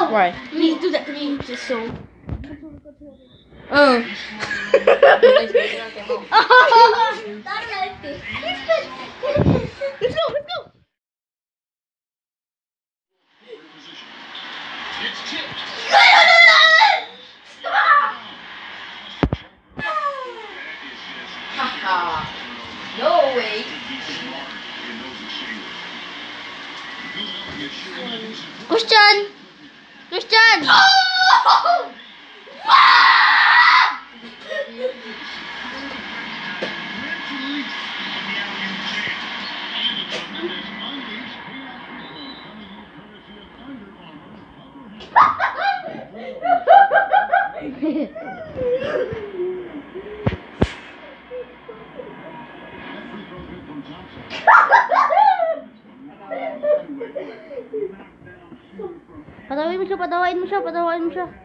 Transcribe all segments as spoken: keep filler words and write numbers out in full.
Why? Please do that to me, just so. Oh. Let's go, let's go. It's tipped. Haha. No way. Christian! Christian! Oh! Patawain mo siya, patawain mo siya, patawain mo siya.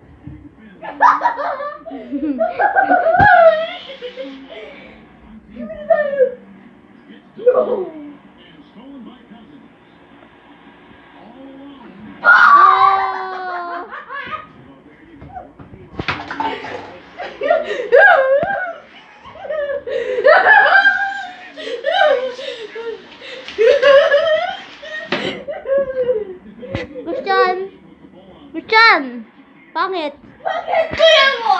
Christian! Christian! Pangit! Bakit kuya mo?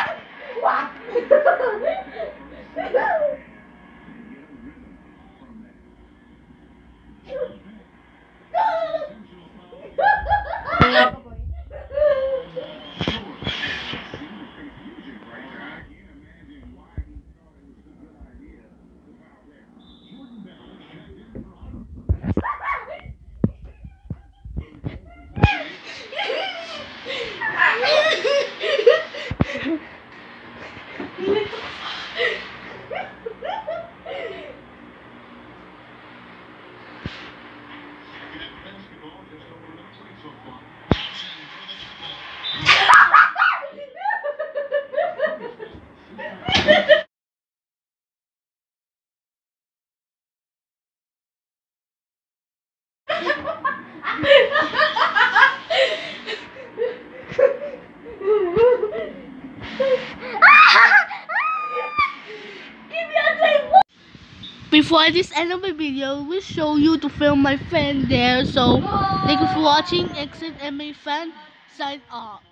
Before this end of the video, we'll show you to film my friend there. So, thank you for watching. Exit and my friend sign off.